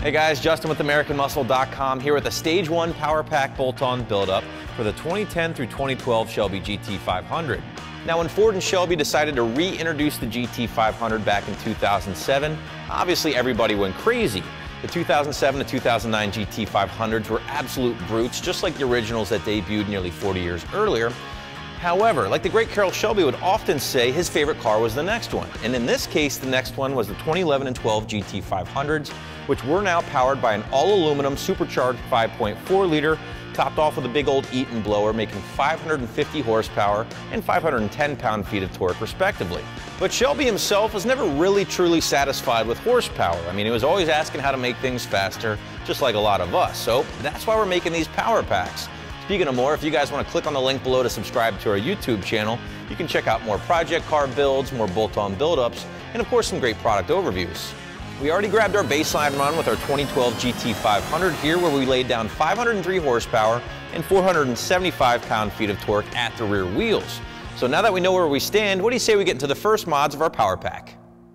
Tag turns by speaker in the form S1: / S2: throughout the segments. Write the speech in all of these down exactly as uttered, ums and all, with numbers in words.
S1: Hey guys, Justin with American Muscle dot com here with a Stage one Power Pack bolt-on build-up for the twenty ten through twenty twelve Shelby G T five hundred. Now, when Ford and Shelby decided to reintroduce the G T five hundred back in two thousand seven, obviously everybody went crazy. The two thousand seven to two thousand nine G T five hundreds were absolute brutes, just like the originals that debuted nearly forty years earlier. However, like the great Carroll Shelby would often say, his favorite car was the next one. And in this case, the next one was the twenty eleven and twelve G T five hundreds, which were now powered by an all-aluminum supercharged five point four liter, topped off with a big old Eaton blower, making five hundred fifty horsepower and five hundred ten pound-feet of torque, respectively. But Shelby himself was never really truly satisfied with horsepower. I mean, he was always asking how to make things faster, just like a lot of us. So that's why we're making these power packs. Speaking of more, if you guys want to click on the link below to subscribe to our YouTube channel, you can check out more project car builds, more bolt-on build-ups, and of course some great product overviews. We already grabbed our baseline run with our twenty twelve G T five hundred here, where we laid down five hundred three horsepower and four hundred seventy-five pound-feet of torque at the rear wheels. So now that we know where we stand, what do you say we get into the first mods of our power pack?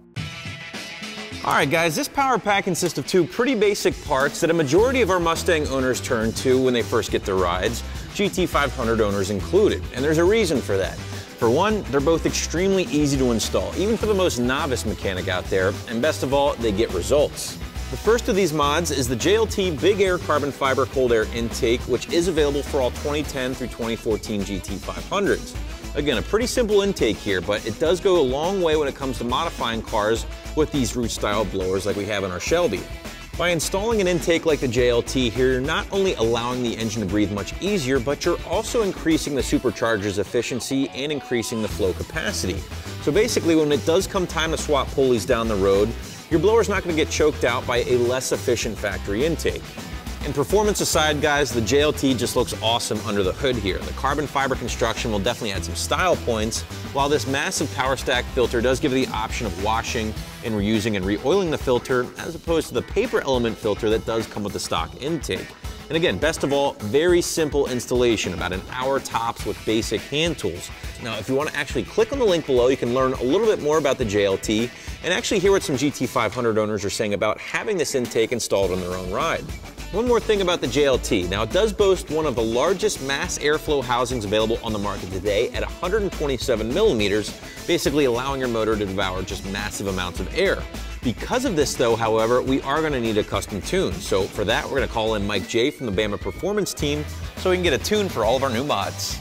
S1: Alright guys, this power pack consists of two pretty basic parts that a majority of our Mustang owners turn to when they first get their rides, G T five hundred owners included, and there's a reason for that. For one, they're both extremely easy to install, even for the most novice mechanic out there, and best of all, they get results. The first of these mods is the J L T Big Air Carbon Fiber Cold Air Intake, which is available for all twenty ten through twenty fourteen G T five hundreds. Again, a pretty simple intake here, but it does go a long way when it comes to modifying cars with these root-style blowers like we have in our Shelby. By installing an intake like the J L T here, you're not only allowing the engine to breathe much easier, but you're also increasing the supercharger's efficiency and increasing the flow capacity. So basically, when it does come time to swap pulleys down the road, your blower's not going to get choked out by a less efficient factory intake. And performance aside, guys, the J L T just looks awesome under the hood here. The carbon fiber construction will definitely add some style points, while this massive power stack filter does give you the option of washing and reusing and re-oiling the filter, as opposed to the paper element filter that does come with the stock intake. And again, best of all, very simple installation, about an hour tops with basic hand tools. Now, if you want to actually click on the link below, you can learn a little bit more about the J L T and actually hear what some G T five hundred owners are saying about having this intake installed on their own ride. One more thing about the J L T. Now, it does boast one of the largest mass airflow housings available on the market today at one hundred twenty-seven millimeters, basically allowing your motor to devour just massive amounts of air. Because of this though, however, we are going to need a custom tune. So for that, we're going to call in Mike J from the Bama Performance team so we can get a tune for all of our new mods.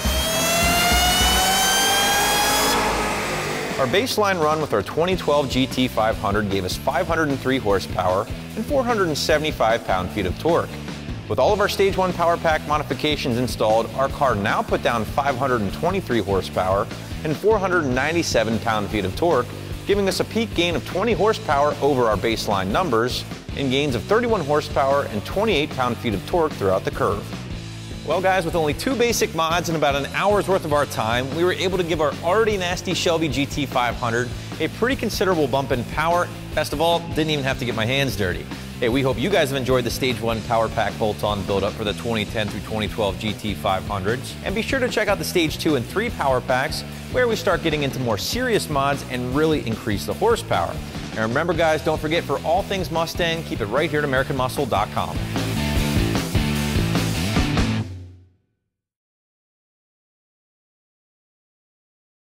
S1: Our baseline run with our twenty twelve G T five hundred gave us five hundred three horsepower and four hundred seventy-five pound-feet of torque. With all of our Stage one Power Pack modifications installed, our car now put down five hundred twenty-three horsepower and four hundred ninety-seven pound-feet of torque, giving us a peak gain of twenty horsepower over our baseline numbers and gains of thirty-one horsepower and twenty-eight pound-feet of torque throughout the curve. Well guys, with only two basic mods and about an hour's worth of our time, we were able to give our already nasty Shelby G T five hundred a pretty considerable bump in power. Best of all, didn't even have to get my hands dirty. Hey, we hope you guys have enjoyed the Stage one Power Pack bolt-on build-up for the twenty ten through twenty twelve G T five hundreds. And be sure to check out the Stage two and three Power Packs, where we start getting into more serious mods and really increase the horsepower. And remember guys, don't forget, for all things Mustang, keep it right here at American Muscle dot com.